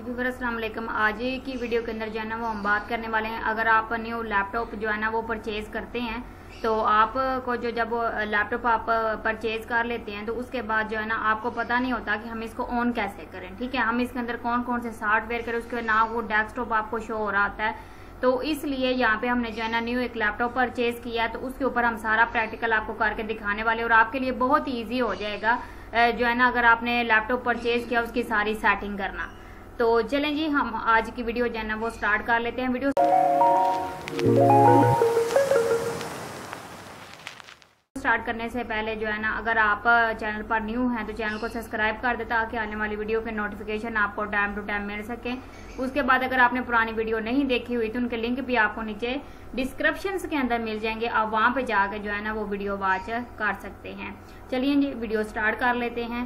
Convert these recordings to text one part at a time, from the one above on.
Viewers अस्सलाम वालेकुम। आज की वीडियो के अंदर जो है ना वो हम बात करने वाले हैं, अगर आप न्यू लैपटॉप जो है ना वो परचेज करते हैं तो आपको जो जब लैपटॉप आप परचेज कर लेते हैं तो उसके बाद जो है ना आपको पता नहीं होता कि हम इसको ऑन कैसे करें। ठीक है, हम इसके अंदर कौन कौन से सॉफ्टवेयर करें, उसके ना वो डेस्कटॉप आपको शो हो रहा होता है। तो इसलिए यहाँ पे हमने जो है ना न्यू एक लैपटॉप परचेज किया, तो उसके ऊपर हम सारा प्रैक्टिकल आपको करके दिखाने वाले और आपके लिए बहुत ही ईजी हो जाएगा जो है ना अगर आपने लैपटॉप परचेज किया उसकी सारी सेटिंग करना। तो चलें जी, हम आज की वीडियो जो है ना वो स्टार्ट कर लेते हैं। वीडियो स्टार्ट करने से पहले जो है ना अगर आप चैनल पर न्यू हैं तो चैनल को सब्सक्राइब कर दें ताकि आने वाली वीडियो के नोटिफिकेशन आपको टाइम टू टाइम मिल सके। उसके बाद अगर आपने पुरानी वीडियो नहीं देखी हुई तो उनके लिंक भी आपको नीचे डिस्क्रिप्शन के अंदर मिल जाएंगे, आप वहां पे जाकर जो है ना वो वीडियो वॉच कर सकते हैं। चलिए जी वीडियो स्टार्ट कर लेते हैं।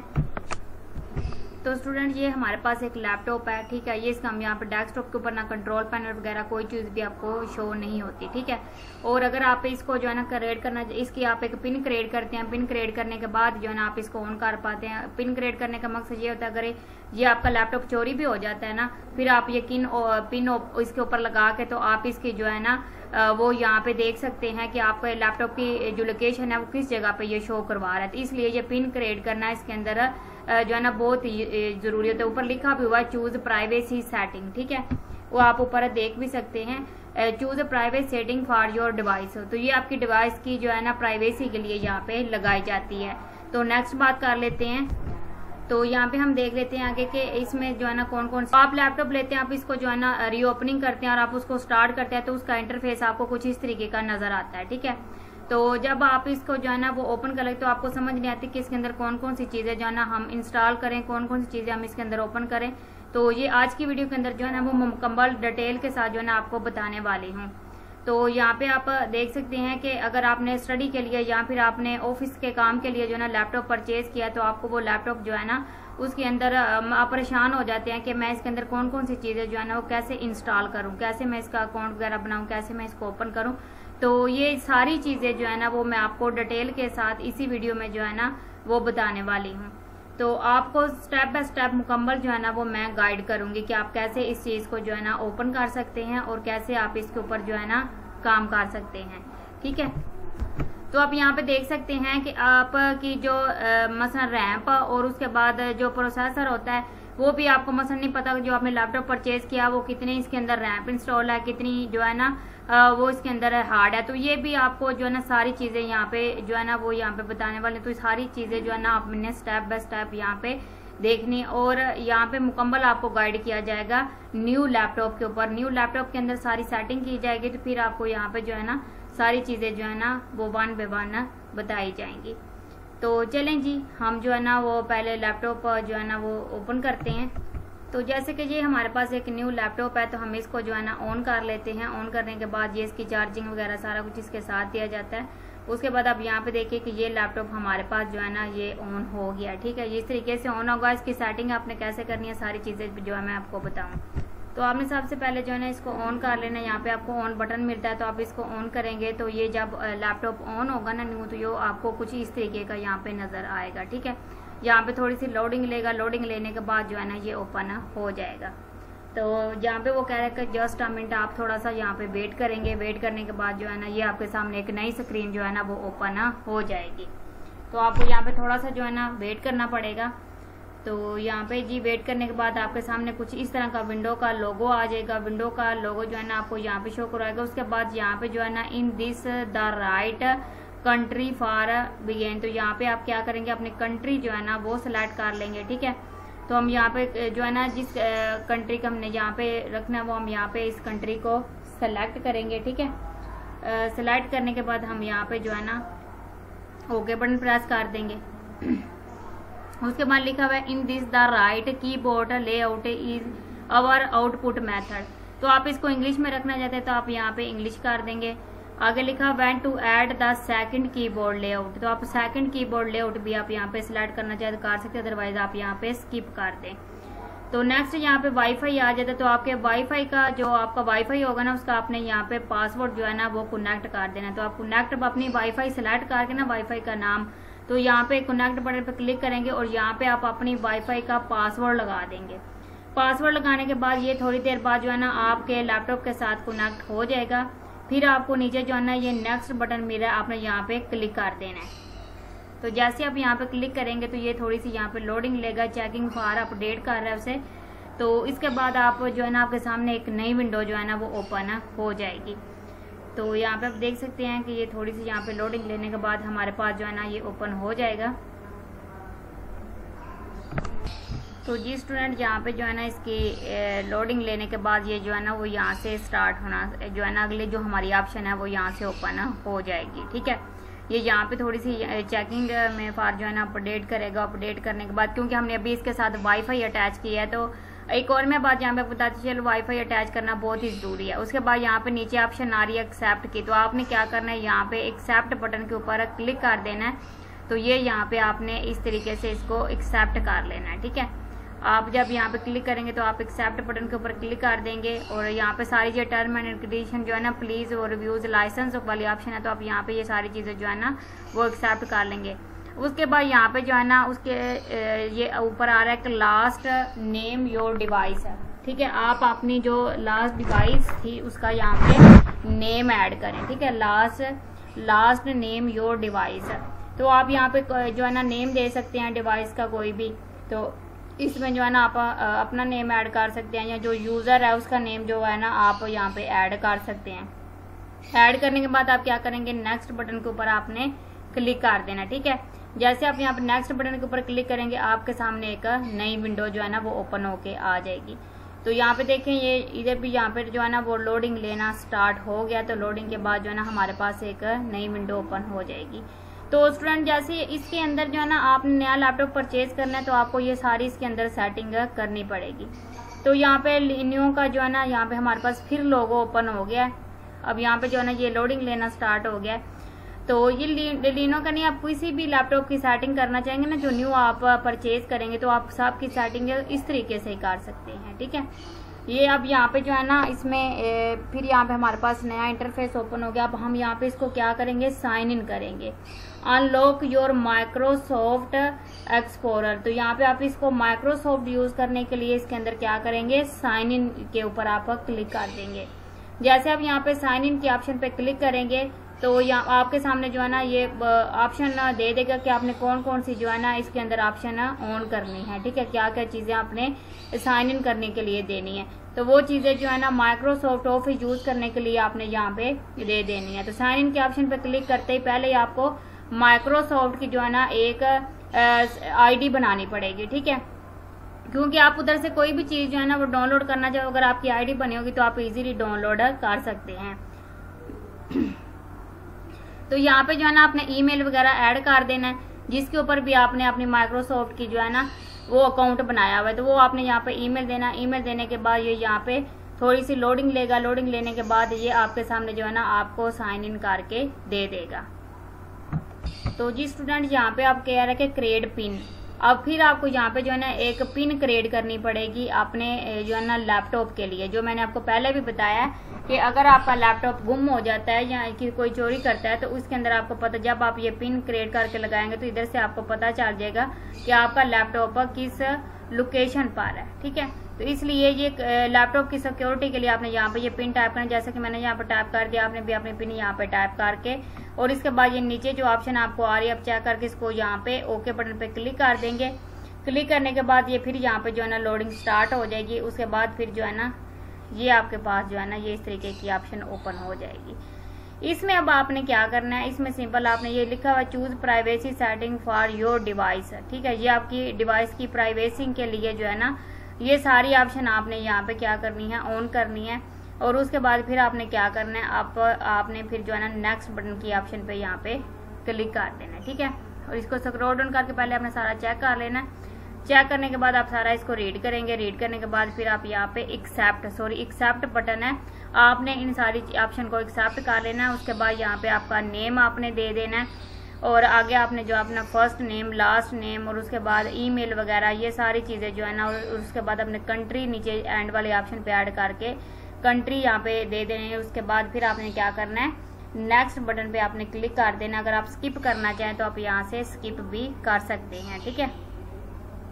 तो स्टूडेंट ये हमारे पास एक लैपटॉप है, ठीक है। ये इसका हम यहाँ पे डेस्कटॉप के ऊपर ना कंट्रोल पैनल वगैरह कोई चीज़ भी आपको शो नहीं होती, ठीक है। और अगर आप इसको जो है ना क्रिएट करना, इसकी आप एक पिन क्रिएट करते हैं, पिन क्रिएट करने के बाद जो है ना आप इसको ऑन कर पाते हैं। पिन क्रिएट करने का मकसद ये होता है अगर ये आपका लैपटॉप चोरी भी हो जाता है ना, फिर आप ये पिन इसके ऊपर लगा के तो आप इसकी जो है ना वो यहाँ पे देख सकते हैं कि आपका लैपटॉप की जो लोकेशन है वो किस जगह पे ये शो करवा रहा है। तो इसलिए ये पिन क्रिएट करना इसके अंदर जो है ना बहुत जरूरी होता है। ऊपर लिखा भी हुआ है चूज प्राइवेसी सेटिंग, ठीक है, वो आप ऊपर देख भी सकते हैं, choose private setting for your device. तो ये आपकी डिवाइस की जो है ना प्राइवेसी के लिए यहाँ पे लगाई जाती है। तो नेक्स्ट बात कर लेते हैं। तो यहाँ पे हम देख लेते हैं आगे के इसमें जो है ना कौन कौन आप लैपटॉप लेते हैं, आप इसको जो है ना रीओपनिंग करते हैं और आप उसको स्टार्ट करते हैं तो उसका इंटरफेस आपको कुछ इस तरीके का नजर आता है, ठीक है। तो जब आप इसको जो है ना वो ओपन कर लेते तो आपको समझ नहीं आती कि इसके अंदर कौन कौन सी चीजें जो है ना हम इंस्टॉल करें, कौन कौन सी चीजें हम इसके अंदर ओपन करें। तो ये आज की वीडियो के अंदर जो है ना वो मुकम्मल डिटेल के साथ जो है ना आपको बताने वाली हूँ। तो यहाँ पे आप देख सकते हैं कि अगर आपने स्टडी के लिए या फिर आपने ऑफिस के काम के लिए जो है ना लैपटॉप परचेज किया तो आपको वो लैपटॉप जो है ना उसके अंदर आप परेशान हो जाते हैं कि मैं इसके अंदर कौन कौन सी चीजें जो है ना वो कैसे इंस्टॉल करूं, कैसे मैं इसका अकाउंट वगैरह बनाऊं, कैसे मैं इसको ओपन करूं। तो ये सारी चीजें जो है ना वो मैं आपको डिटेल के साथ इसी वीडियो में जो है ना वो बताने वाली हूँ। तो आपको स्टेप बाय स्टेप मुकम्मल जो है ना वो मैं गाइड करूंगी कि आप कैसे इस चीज को जो है ना ओपन कर सकते हैं और कैसे आप इसके ऊपर जो है ना काम कर सकते हैं, ठीक है। तो आप यहाँ पे देख सकते हैं कि आपकी जो मसलन रैम और उसके बाद जो प्रोसेसर होता है वो भी आपको मसलन नहीं पता जो आपने लैपटॉप परचेज किया वो कितनी इसके अंदर रैम इंस्टॉल है, कितनी जो है ना वो इसके अंदर हार्ड है। तो ये भी आपको जो है ना सारी चीजें यहाँ पे जो है ना वो यहाँ पे बताने वाले। तो सारी चीजें जो है ना आपने स्टेप बाय स्टेप यहाँ पे देखनी और यहाँ पे मुकम्मल आपको गाइड किया जाएगा न्यू लैपटॉप के ऊपर। न्यू लैपटॉप के अंदर सारी सेटिंग की जाएगी तो फिर आपको यहाँ पे जो है ना सारी चीजें जो है ना वो वन बाय वन बताई जाएंगी। तो चलें जी हम जो है ना वो पहले लैपटॉप जो है ना वो ओपन करते हैं। तो जैसे कि ये हमारे पास एक न्यू लैपटॉप है तो हम इसको जो है ना ऑन कर लेते हैं। ऑन करने के बाद ये इसकी चार्जिंग वगैरह सारा कुछ इसके साथ दिया जाता है। उसके बाद आप यहाँ पे देखिए कि ये लैपटॉप हमारे पास जो है ना ये ऑन हो गया, ठीक है। ये इस तरीके से ऑन होगा। इसकी सेटिंग आपने कैसे करनी है सारी चीजें जो है मैं आपको बताऊँ। तो आपने सबसे पहले जो है ना इसको ऑन कर लेना। यहाँ पे आपको ऑन बटन मिलता है तो आप इसको ऑन करेंगे तो ये जब लैपटॉप ऑन होगा ना न्यू तो ये आपको कुछ इस तरीके का यहाँ पे नजर आएगा, ठीक है। यहाँ पे थोड़ी सी लोडिंग लेगा, लोडिंग लेने के बाद जो है ना ये ओपन हो जाएगा। तो यहाँ पे वो कह रहा है कि जस्ट अ मिनट, आप थोड़ा सा यहाँ पे वेट करेंगे। वेट करने के बाद जो है ना ये आपके सामने एक नई स्क्रीन जो है ना वो ओपन हो जाएगी। तो आपको यहाँ पे थोड़ा सा जो है ना वेट करना पड़ेगा। तो यहाँ पे जी वेट करने के बाद आपके सामने कुछ इस तरह का विंडो का लोगो आ जाएगा। विंडो का लोगो जो है ना आपको यहाँ पे शो कराएगा। उसके बाद यहाँ पे जो है ना in this the right country for begin, तो यहाँ पे आप क्या करेंगे अपनी कंट्री जो है ना वो सिलेक्ट कर लेंगे, ठीक है। तो हम यहाँ पे जो है ना जिस कंट्री का हमने यहाँ पे रखना है वो हम यहाँ पे इस कंट्री को सेलेक्ट करेंगे, ठीक है। सेलेक्ट करने के बाद हम यहाँ पे जो है ना ओके बटन प्रेस कर देंगे। उसके बाद लिखा हुआ है in this the right keyboard layout is our output method. तो आप इसको इंग्लिश में रखना चाहते हैं तो आप यहाँ पे इंग्लिश कर देंगे। आगे लिखा when to add the second keyboard layout, तो आप सेकंड कीबोर्ड लेआउट भी आप यहाँ पे सिलेक्ट करना चाहते कर सकते हैं, अदरवाइज आप यहाँ पे स्किप कर दें। तो नेक्स्ट यहाँ पे वाईफाई आ जाता है। तो आपके वाईफाई का जो आपका वाईफाई होगा ना उसका आपने यहाँ पे पासवर्ड जो है ना वो कनेक्ट कर देना। तो आप कनेक्ट अपनी वाईफाई सिलेक्ट करके ना वाईफाई का नाम, तो यहाँ पे कनेक्ट बटन पे क्लिक करेंगे और यहाँ पे आप अपनी वाईफाई का पासवर्ड लगा देंगे। पासवर्ड लगाने के बाद ये थोड़ी देर बाद जो है ना आपके लैपटॉप के साथ कनेक्ट हो जाएगा। फिर आपको नीचे जो है ना ये नेक्स्ट बटन मिल रहा है, आपने यहाँ पे क्लिक कर देना है। तो जैसे आप यहाँ पे क्लिक करेंगे तो ये थोड़ी सी यहाँ पे लोडिंग लेगा, चेकिंग फॉर अपडेट कर रहा है उसे। तो इसके बाद आप जो है ना आपके सामने एक नई विंडो जो है ना वो ओपन हो जाएगी। तो यहाँ पे आप देख सकते हैं कि ये थोड़ी सी यहाँ पे लोडिंग लेने के बाद हमारे पास जो है ना ये ओपन हो जाएगा। तो जी स्टूडेंट, यहाँ पे जो है ना इसकी लोडिंग लेने के बाद ये जो है ना वो यहाँ से स्टार्ट होना जो है ना अगले जो हमारी ऑप्शन है वो यहाँ से ओपन हो जाएगी। ठीक है, ये यहाँ पे थोड़ी सी चेकिंग में फार जो है ना अपडेट करेगा। अपडेट करने के बाद क्योंकि हमने अभी इसके साथ वाईफाई अटैच किया है, तो एक और मैं बात यहाँ पे बताती चलो, वाईफाई अटैच करना बहुत ही जरूरी है। उसके बाद यहाँ पे नीचे ऑप्शन आ रही है एक्सेप्ट की, तो आपने क्या करना है, यहाँ पे एक्सेप्ट बटन के ऊपर क्लिक कर देना है। तो ये यहाँ पे आपने इस तरीके से इसको एक्सेप्ट कर लेना है। ठीक है, आप जब यहाँ पे क्लिक करेंगे तो आप एक्सेप्ट बटन के ऊपर क्लिक कर देंगे और यहाँ पे सारी जो टर्म एंड कंडीशन जो है ना प्लीज और रिव्यूज लाइसेंस वाली ऑप्शन है, तो आप यहाँ पे ये सारी चीजें जो है ना वो एक्सेप्ट कर लेंगे। उसके बाद यहाँ पे जो है ना उसके ये ऊपर आ रहा है कि लास्ट नेम योर डिवाइस है। ठीक है, आप अपनी जो लास्ट डिवाइस थी उसका यहाँ पे नेम ऐड करें। ठीक है, लास्ट नेम योर डिवाइस है, तो आप यहाँ पे जो है ना नेम दे सकते हैं डिवाइस का कोई भी। तो इसमें जो है ना आप अपना नेम ऐड कर सकते हैं या जो यूजर है उसका नेम जो है ना आप यहाँ पे ऐड कर सकते हैं। ऐड करने के बाद आप क्या करेंगे, नेक्स्ट बटन के ऊपर आपने क्लिक कर देना। ठीक है, जैसे आप यहाँ पे नेक्स्ट बटन के ऊपर क्लिक करेंगे आपके सामने एक नई विंडो जो है ना वो ओपन होके आ जाएगी। तो यहाँ पे देखें ये इधर भी यहाँ पे जो है ना वो लोडिंग लेना स्टार्ट हो गया। तो लोडिंग के बाद जो है ना हमारे पास एक नई विंडो ओपन हो जाएगी। तो स्टूडेंट, जैसे इसके अंदर जो है ना आपने नया लैपटॉप परचेज करना है तो आपको ये सारी इसके अंदर सेटिंग करनी पड़ेगी। तो यहाँ पे लिनो का जो है ना यहाँ पे हमारे पास फिर लोगो ओपन हो गया है। अब यहाँ पे जो है ना ये लोडिंग लेना स्टार्ट हो गया है। तो ये लिनो का नहीं, आप किसी भी लैपटॉप की सेटिंग करना चाहेंगे ना जो न्यू आप परचेज करेंगे तो आप सबकी सेटिंग इस तरीके से ही कर सकते हैं। ठीक है, ये अब यहाँ पे जो है ना इसमें फिर यहाँ पे हमारे पास नया इंटरफेस ओपन हो गया। अब हम यहाँ पे इसको क्या करेंगे, साइन इन करेंगे। अनलॉक योर माइक्रोसॉफ्ट एक्सप्लोरर, तो यहाँ पे आप इसको माइक्रोसॉफ्ट यूज करने के लिए इसके अंदर क्या करेंगे, साइन इन के ऊपर आप क्लिक कर देंगे। जैसे आप यहाँ पे साइन इन के ऑप्शन पे क्लिक करेंगे तो यहाँ आपके सामने जो है ना ये ऑप्शन दे देगा कि आपने कौन कौन सी जो है ना इसके अंदर ऑप्शन ऑन करनी है। ठीक है, क्या क्या चीजें आपने साइन इन करने के लिए देनी है। तो वो चीजें जो है ना माइक्रोसॉफ्ट ऑफिस यूज करने के लिए आपने यहाँ पे दे देनी है। तो साइन इन के ऑप्शन पे क्लिक करते ही पहले आपको माइक्रोसॉफ्ट की जो है ना एक आईडी बनानी पड़ेगी। ठीक है, क्योंकि आप उधर से कोई भी चीज जो है ना वो डाउनलोड करना चाहो, अगर आपकी आईडी बनी होगी तो आप इजीली डाउनलोड कर सकते हैं। तो यहाँ पे जो है ना आपने ईमेल वगैरह ऐड कर देना है, जिसके ऊपर भी आपने अपनी माइक्रोसॉफ्ट की जो है ना वो अकाउंट बनाया हुआ है, तो वो आपने यहाँ पे ईमेल देना। ईमेल देने के बाद ये यहाँ पे थोड़ी सी लोडिंग लेगा। लोडिंग लेने के बाद ये आपके सामने जो है ना आपको साइन इन करके दे देगा। तो जी स्टूडेंट, यहाँ पे आप कह रहे हैं कि क्रिएट पिन। अब फिर आपको यहाँ पे जो है ना एक पिन क्रिएट करनी पड़ेगी अपने जो है ना लैपटॉप के लिए। जो मैंने आपको पहले भी बताया कि अगर आपका लैपटॉप गुम हो जाता है या कि कोई चोरी करता है तो उसके अंदर आपको पता, जब आप ये पिन क्रिएट करके लगाएंगे तो इधर से आपको पता चल जाएगा कि आपका लैपटॉप किस लोकेशन पर है। ठीक है, तो इसलिए ये लैपटॉप की सिक्योरिटी के लिए आपने यहाँ पे ये पिन टाइप करना, जैसे कि मैंने यहाँ पे टाइप कर दिया, आपने भी अपनी पिन यहाँ पे टाइप करके और इसके बाद ये नीचे जो ऑप्शन आपको आ रही है आप चेक करके इसको यहाँ पे ओके बटन पे क्लिक कर देंगे। क्लिक करने के बाद ये फिर यहाँ पे जो है ना लोडिंग स्टार्ट हो जाएगी। उसके बाद फिर जो है ना ये आपके पास जो है ना ये इस तरीके की ऑप्शन ओपन हो जाएगी। इसमें अब आपने क्या करना है, इसमें सिंपल आपने ये लिखा हुआ choose privacy setting for your device. ठीक है, ये आपकी डिवाइस की प्राइवेसी के लिए जो है ना ये सारी ऑप्शन आपने यहाँ पे क्या करनी है, ऑन करनी है। और उसके बाद फिर आपने क्या करना है, आपने फिर जो है ना नेक्स्ट बटन की ऑप्शन पे यहाँ पे क्लिक कर देना है। ठीक है, और इसको स्क्रॉल डाउन करके पहले आपने सारा चेक कर लेना है। चेक करने के बाद आप सारा इसको रीड करेंगे। रीड करने के बाद फिर आप यहाँ पे एक्सेप्ट बटन है, आपने इन सारी ऑप्शन को एक्सेप्ट कर लेना है। उसके बाद यहाँ पे आपका नेम आपने दे देना है और आगे आपने जो अपना फर्स्ट नेम, लास्ट नेम और उसके बाद ईमेल वगैरह ये सारी चीजें जो है ना, और उसके बाद अपने कंट्री नीचे एंड वाले ऑप्शन पे ऐड करके कंट्री यहाँ पे दे देने। उसके बाद फिर आपने क्या करना है, नेक्स्ट बटन पे आपने क्लिक कर देना। अगर आप स्किप करना चाहें तो आप यहाँ से स्किप भी कर सकते हैं। ठीक है,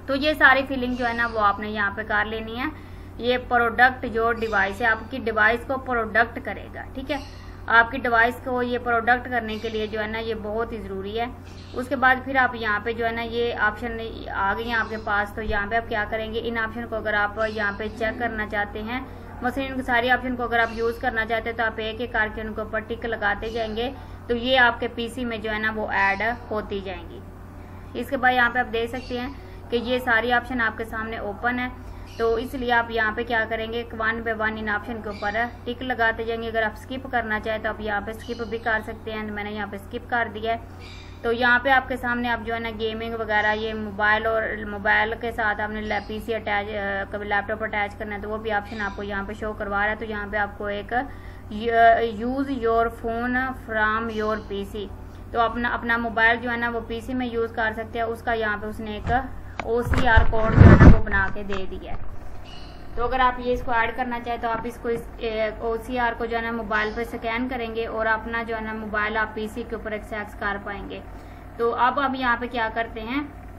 तो ये सारी फिलिंग जो है ना वो आपने यहाँ पे कर लेनी है। ये प्रोडक्ट जो डिवाइस है आपकी डिवाइस को प्रोडक्ट करेगा, ठीक है। आपकी डिवाइस को ये प्रोडक्ट करने के लिए जो है ना ये बहुत ही ज़रूरी है। उसके बाद फिर आप यहाँ पे जो है ना ये ऑप्शन आ गई हैं आपके पास, तो यहाँ पे आप क्या करेंगे, इन ऑप्शन को अगर आप यहाँ पे चेक करना चाहते हैं, मसलन इन सारी ऑप्शन को अगर आप यूज़ करना चाहते हैं तो आप एक एक करके उनको ऊपर टिक लगाते जाएंगे, तो ये आपके पीसी में जो है ना वो ऐड होती जाएंगी। इसके बाद यहाँ पे आप देख सकते हैं कि ये सारी ऑप्शन आपके सामने ओपन है, तो इसलिए आप यहाँ पे क्या करेंगे, 1 बाय 1 इन ऑप्शन के ऊपर टिक लगाते जाएंगे। अगर आप स्किप करना चाहें तो आप यहाँ पे स्किप भी कर सकते हैं, मैंने यहाँ पे स्किप कर दिया है। तो यहाँ पे आपके सामने आप जो है ना गेमिंग वगैरह, ये मोबाइल और मोबाइल के साथ आपने पीसी अटैच, कभी लैपटॉप अटैच करना है तो वो भी ऑप्शन आपको यहाँ पे शो करवा रहा है। तो यहाँ पे आपको एक use your phone from your PC, तो अपना मोबाइल जो है ना वो पीसी में यूज़ कर सकते हैं, उसका यहाँ पे उसने एक OCR कोड जो है ना वो बना के दे दिया है। तो अगर आप ये इसको ऐड करना चाहें तो आप इसको OCR को जो है ना मोबाइल पे स्कैन करेंगे और अपना जो है ना मोबाइल आप पीसी के ऊपर एक्सेस कर पाएंगे। तो अब हम यहाँ पे क्या करते हैं,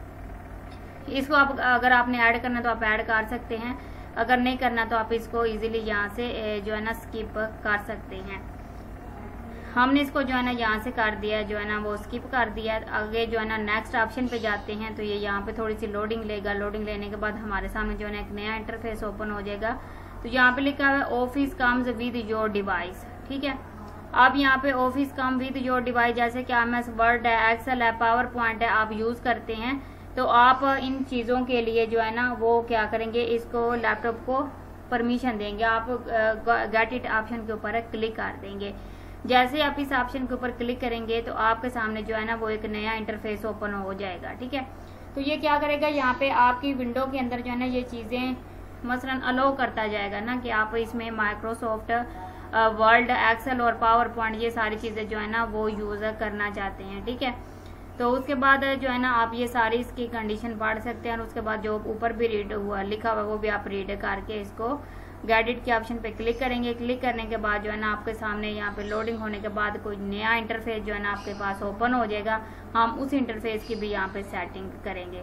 इसको आप अगर आपने ऐड करना तो आप ऐड कर सकते हैं, अगर नहीं करना तो आप इसको इजीली यहाँ से जो है ना स्किप कर सकते हैं। हमने इसको जो है ना यहाँ से कर दिया जो है ना वो स्किप कर दिया। आगे जो है ना नेक्स्ट ऑप्शन पे जाते हैं, तो ये यहाँ पे थोड़ी सी लोडिंग लेगा। लोडिंग लेने के बाद हमारे सामने जो है ना एक नया इंटरफेस ओपन हो जाएगा। तो यहाँ पे लिखा हुआ है office comes with your device, ठीक है। अब यहाँ पे office come with your device, जैसे कि MS वर्ड है, एक्सेल है, पावर पॉइंट है, आप यूज करते हैं, तो आप इन चीजों के लिए जो है ना वो क्या करेंगे, इसको लैपटॉप को परमिशन देंगे। आप गेट इट ऑप्शन के ऊपर क्लिक कर देंगे। जैसे आप इस ऑप्शन के ऊपर क्लिक करेंगे तो आपके सामने जो है ना वो एक नया इंटरफेस ओपन हो जाएगा, ठीक है। तो ये क्या करेगा, यहाँ पे आपकी विंडो के अंदर जो है ना ये चीजें मसलन अलाउ करता जाएगा ना कि आप इसमें माइक्रोसॉफ्ट वर्ड, एक्सेल और पावर पॉइंट ये सारी चीजें जो है ना वो यूज करना चाहते हैं, ठीक है। तो उसके बाद जो है ना आप ये सारी इसकी कंडीशन पढ़ सकते हैं और उसके बाद जो ऊपर भी रीड हुआ लिखा हुआ वो भी आप रीड करके इसको गैडिट के ऑप्शन पे क्लिक करेंगे। क्लिक करने के बाद जो है ना आपके सामने यहाँ पे लोडिंग होने के बाद कोई नया इंटरफेस जो है ना आपके पास ओपन हो जाएगा। हम उस इंटरफेस की भी यहाँ पे सेटिंग करेंगे।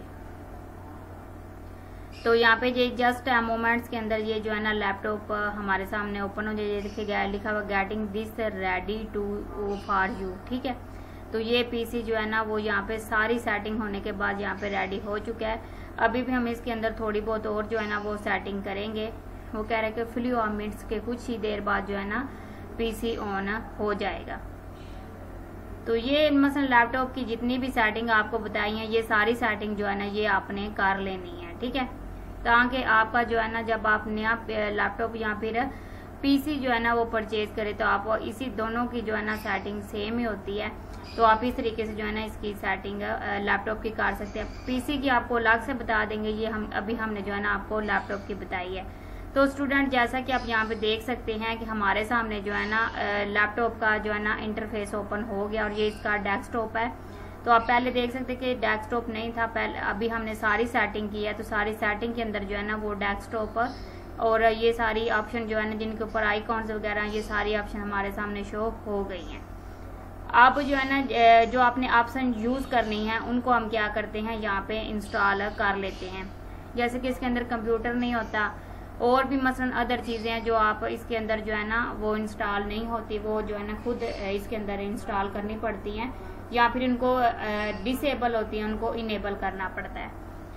तो यहाँ पे ये जस्ट मोमेंट्स के अंदर ये जो है ना लैपटॉप हमारे सामने ओपन हो जाए, देखिए लिखा हुआ getting this ready to for you, ठीक है। तो ये पीसी जो है ना वो यहाँ पे सारी सेटिंग होने के बाद यहाँ पे रेडी हो चुका है। अभी भी हम इसके अंदर थोड़ी बहुत और जो है ना वो सेटिंग करेंगे। वो कह रहे हैं कि फ्यू मिनट्स के कुछ ही देर बाद जो है ना पीसी ऑन हो जाएगा। तो ये मसलन लैपटॉप की जितनी भी सेटिंग आपको बताई है, ये सारी सेटिंग जो है ना ये आपने कर लेनी है, ठीक है, ताकि आपका जो है ना जब आप नया लैपटॉप या फिर पीसी जो है ना वो परचेज करें तो आप इसी दोनों की जो है ना सेटिंग सेम ही होती है। तो आप इस तरीके से जो है ना इसकी सेटिंग लैपटॉप की कर सकते हैं। पीसी की आपको अलग से बता देंगे, ये हमने जो है ना आपको लैपटॉप की बताई है। तो स्टूडेंट जैसा कि आप यहाँ पे देख सकते हैं कि हमारे सामने जो है ना लैपटॉप का जो है ना इंटरफेस ओपन हो गया और ये इसका डेस्कटॉप है। तो आप पहले देख सकते कि डेस्कटॉप नहीं था, पहले अभी हमने सारी सेटिंग की है। तो सारी सेटिंग के अंदर जो है ना वो डेस्कटॉप और ये सारी ऑप्शन जो है ना जिनके ऊपर आइकॉन्स वगैरह ये सारी ऑप्शन हमारे सामने शो हो गई हैं। आप जो है ना जो आपने ऑप्शन यूज करनी है उनको हम क्या करते हैं यहाँ पे इंस्टॉल कर लेते हैं। जैसे कि इसके अंदर कंप्यूटर नहीं होता और भी मसलन अदर चीजें हैं जो आप इसके अंदर जो है ना वो इंस्टॉल नहीं होती, वो जो है ना खुद इसके अंदर इंस्टॉल करनी पड़ती हैं या फिर उनको डिसेबल होती है, उनको इनेबल करना पड़ता है।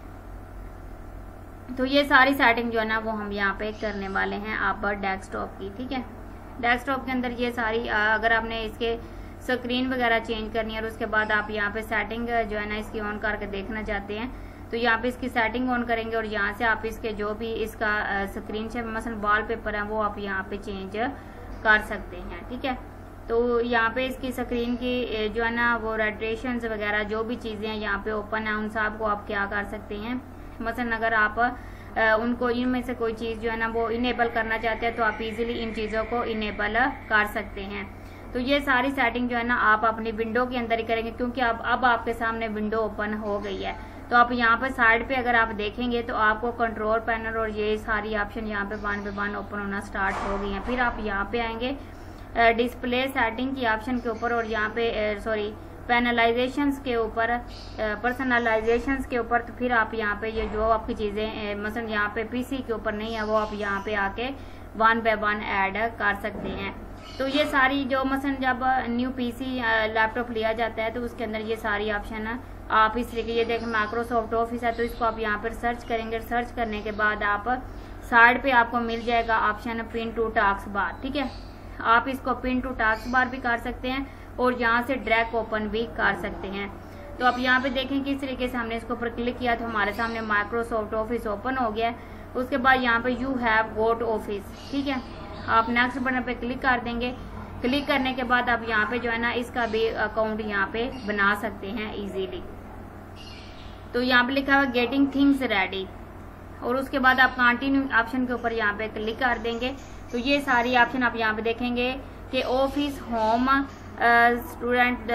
तो ये सारी सेटिंग जो है ना वो हम यहाँ पे करने वाले हैं आप डेस्कटॉप की, ठीक है। डेस्कटॉप के अंदर ये सारी अगर आपने इसके स्क्रीन वगैरह चेंज करनी है और उसके बाद आप यहाँ पे सेटिंग जो है ना इसकी ऑन करके देखना चाहते हैं तो यहाँ पे इसकी सेटिंग ऑन करेंगे और यहाँ से आप इसके जो भी इसका स्क्रीन से मसलन वॉलपेपर है वो आप यहाँ पे चेंज कर सकते हैं, ठीक है। तो यहाँ पे इसकी स्क्रीन की जो है ना वो रेडिएशंस वगैरह जो भी चीजें हैं यहाँ पे ओपन है उन सब को आप क्या कर सकते हैं, मसलन अगर आप उनको इनमें से कोई चीज जो है ना वो इनेबल करना चाहते हैं तो आप इजीली इन चीजों को इनेबल कर सकते हैं। तो ये सारी सेटिंग जो है ना आप अपनी विंडो के अंदर ही करेंगे क्योंकि अब आपके सामने विंडो ओपन हो गई है। तो आप यहाँ पर साइड पे अगर आप देखेंगे तो आपको कंट्रोल पैनल और ये सारी ऑप्शन यहाँ पे वन बाय वन ओपन होना स्टार्ट हो गई हैं। फिर आप यहाँ पे आएंगे डिस्प्ले सेटिंग की ऑप्शन के ऊपर और यहाँ पे पैनलाइजेशंस के ऊपर, पर्सनलाइजेशंस के ऊपर, तो फिर आप यहाँ पे ये जो आपकी चीज़ें मसलन यहाँ पे पीसी के ऊपर नहीं है वो आप यहाँ पे आके 1 बाय 1 ऐड कर सकते हैं। तो ये सारी जो मसलन जब न्यू पीसी लैपटॉप लिया जाता है तो उसके अंदर ये सारी ऑप्शन आप इस तरीके, ये देखें माइक्रोसॉफ्ट ऑफिस है तो इसको आप यहाँ पर सर्च करेंगे। सर्च करने के बाद आप साइड पे आपको मिल जाएगा option pin to task bar, ठीक है। आप इसको पिन टू टास्क बार भी कर सकते हैं और यहाँ से ड्रैग ओपन भी कर सकते हैं। तो आप यहाँ पे देखें किस तरीके से हमने इसके ऊपर क्लिक किया तो हमारे सामने माइक्रोसॉफ्ट ऑफिस ओपन हो गया है। उसके बाद यहाँ पे यू हैव गोट ऑफिस, ठीक है। आप नेक्स्ट बटन पे क्लिक कर देंगे। क्लिक करने के बाद आप यहाँ पे जो है ना इसका भी अकाउंट यहाँ पे बना सकते हैं इजीली। तो यहाँ पे लिखा हुआ गेटिंग थिंग्स रेडी और उसके बाद आप कंटिन्यू ऑप्शन के ऊपर यहाँ पे क्लिक कर देंगे। तो ये सारी ऑप्शन आप यहाँ पे देखेंगे कि ऑफिस, होम, स्टूडेंट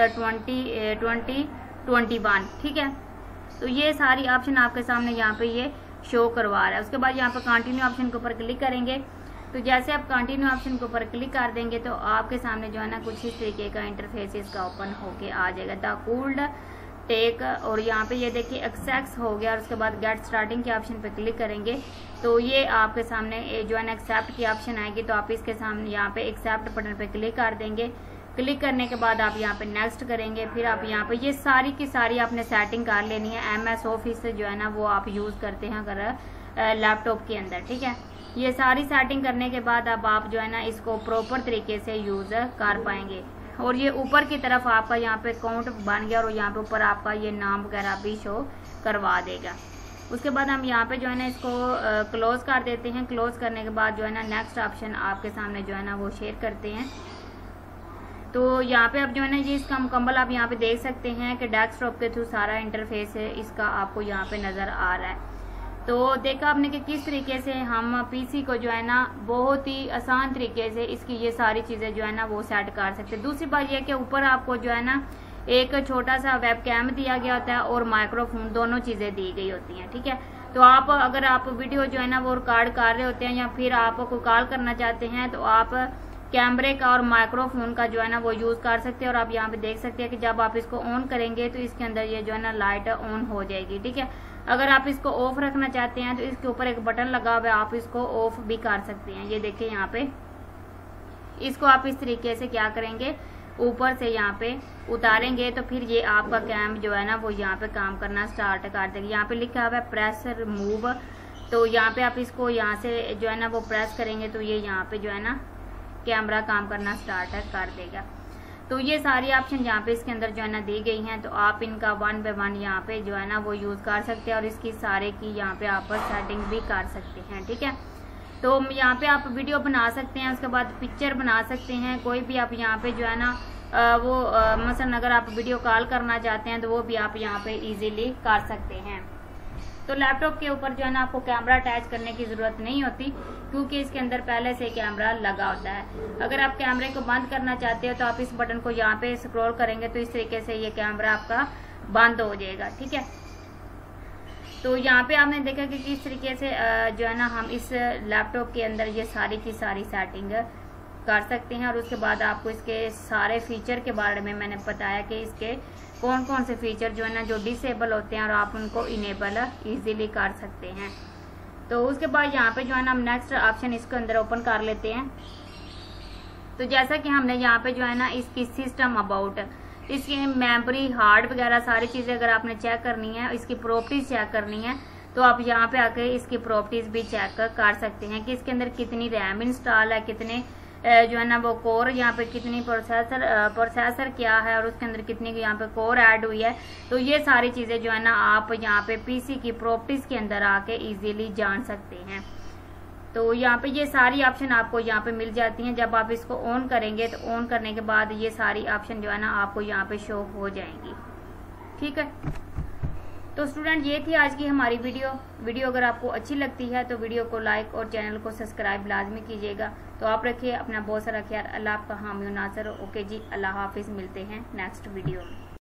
2021, ठीक है। तो ये सारी ऑप्शन आपके सामने यहाँ पे ये शो करवा रहा है। उसके बाद यहाँ पे कंटिन्यू ऑप्शन के ऊपर क्लिक करेंगे। तो जैसे आप कंटिन्यू ऑप्शन के ऊपर क्लिक कर देंगे तो आपके सामने जो है ना कुछ इस तरीके का इंटरफेस इसका ओपन होके आ जाएगा। द कूल्ड टेक, और यहाँ पे ये देखिए एक्सेप्ट हो गया और उसके बाद गेट स्टार्टिंग के ऑप्शन पे क्लिक करेंगे तो ये आपके सामने जो है ना एक्सेप्ट की ऑप्शन आएगी। तो आप इसके सामने यहाँ पे एक्सेप्ट बटन पे क्लिक कर देंगे। क्लिक करने के बाद आप यहाँ पे नेक्स्ट करेंगे। फिर आप यहाँ पे ये सारी की सारी आपने सेटिंग कर लेनी है। MS ऑफिस जो है ना वो आप यूज करते हैं अगर लैपटॉप के अंदर, ठीक है। ये सारी सेटिंग करने के बाद अब आप जो है ना इसको प्रॉपर तरीके से यूज कर पाएंगे। और ये ऊपर की तरफ आपका यहाँ पे अकाउंट बन गया और यहाँ पे ऊपर आपका ये नाम वगैरह भी शो करवा देगा। उसके बाद हम यहाँ पे जो है ना इसको क्लोज कर देते हैं। क्लोज करने के बाद जो है ना नेक्स्ट ऑप्शन आपके सामने जो है ना वो शेयर करते हैं। तो यहाँ पे अब जो है ना ये इसका मुकम्मल आप यहाँ पे देख सकते हैं कि डेस्कटॉप के थ्रू सारा इंटरफेस है इसका आपको यहाँ पे नज़र आ रहा है। तो देखा आपने कि किस तरीके से हम पीसी को जो है ना बहुत ही आसान तरीके से इसकी ये सारी चीज़ें जो है ना वो सेट कर सकते हैं। दूसरी बात यह कि ऊपर आपको जो है ना एक छोटा सा वेब कैम दिया गया होता है और माइक्रोफोन, दोनों चीज़ें दी गई होती हैं, ठीक है। तो आप अगर आप वीडियो जो है ना वो रिकॉर्ड कर रहे होते हैं या फिर आप कोई कॉल करना चाहते हैं तो आप कैमरे का और माइक्रोफोन का जो है ना वो यूज़ कर सकते हैं। और आप यहाँ पे देख सकते हैं कि जब आप इसको ऑन करेंगे तो इसके अंदर ये जो है ना लाइट ऑन हो जाएगी, ठीक है। अगर आप इसको ऑफ रखना चाहते हैं तो इसके ऊपर एक बटन लगा हुआ है, आप इसको ऑफ भी कर सकते हैं। ये देखिए यहाँ पे इसको आप इस तरीके से क्या करेंगे, ऊपर से यहाँ पे उतारेंगे तो फिर ये आपका कैम जो है ना वो यहाँ पे काम करना स्टार्ट कर देगा। यहाँ पे लिखा हुआ है प्रेस रिमूव, तो यहाँ पे आप इसको यहाँ से जो है ना वो प्रेस करेंगे तो ये यहाँ पे जो है ना कैमरा काम करना स्टार्ट कर देगा। तो ये सारी ऑप्शन यहाँ पे इसके अंदर जो है ना दी गई हैं। तो आप इनका 1 बाय 1 यहाँ पे जो है ना वो यूज़ कर सकते हैं और इसकी सारे की यहाँ पे आप सेटिंग भी कर सकते हैं, ठीक है। तो यहाँ पे आप वीडियो बना सकते हैं, उसके बाद पिक्चर बना सकते हैं, कोई भी आप यहाँ पे जो है ना मसलन अगर आप वीडियो कॉल करना चाहते हैं तो वो भी आप यहाँ पे इजीली कर सकते हैं। तो लैपटॉप के ऊपर जो है ना आपको कैमरा अटैच करने की ज़रूरत नहीं होती क्योंकि इसके अंदर पहले से कैमरा लगा होता है। अगर आप कैमरे को बंद करना चाहते हो तो आप इस बटन को यहाँ पे स्क्रॉल करेंगे तो इस तरीके से ये कैमरा आपका बंद हो जाएगा, ठीक है। तो यहाँ पे आपने देखा कि किस तरीके से जो है ना हम इस लैपटॉप के अंदर ये सारी की सारी सेटिंग कर सकते हैं। और उसके बाद आपको इसके सारे फीचर के बारे में मैंने बताया कि इसके कौन कौन से फीचर जो है ना जो डिसेबल होते हैं और आप उनको इनेबल इजीली कर सकते हैं। तो उसके बाद यहाँ पे जो है ना हम नेक्स्ट ऑप्शन इसके अंदर ओपन कर लेते हैं। तो जैसा कि हमने यहाँ पे जो है ना इसकी सिस्टम अबाउट, इसकी मेमोरी, हार्ड वगैरह सारी चीज़ें अगर आपने चेक करनी है, इसकी प्रॉपर्टीज चेक करनी है तो आप यहाँ पे आके इसकी प्रॉपर्टीज भी चेक कर सकते हैं कि इसके अंदर कितनी रैम इंस्टॉल है, कितने जो है ना वो कोर, यहाँ पे कितनी प्रोसेसर क्या है और उसके अंदर कितनी यहाँ पे कोर ऐड हुई है। तो ये सारी चीज़ें जो है ना आप यहाँ पे पीसी की प्रॉपर्टीज के अंदर आके इजीली जान सकते हैं। तो यहाँ पे ये सारी ऑप्शन आपको यहाँ पे मिल जाती हैं। जब आप इसको ऑन करेंगे तो ऑन करने के बाद ये सारी ऑप्शन जो है ना आपको यहाँ पे शो हो जाएंगी, ठीक है। तो स्टूडेंट ये थी आज की हमारी वीडियो अगर आपको अच्छी लगती है तो वीडियो को लाइक और चैनल को सब्सक्राइब लाजमी कीजिएगा। तो आप रखिए अपना बहुत सारा ख्याल। अल्लाह आपका हामी नासर। ओके जी, अल्लाह हाफिज़, मिलते हैं नेक्स्ट वीडियो में।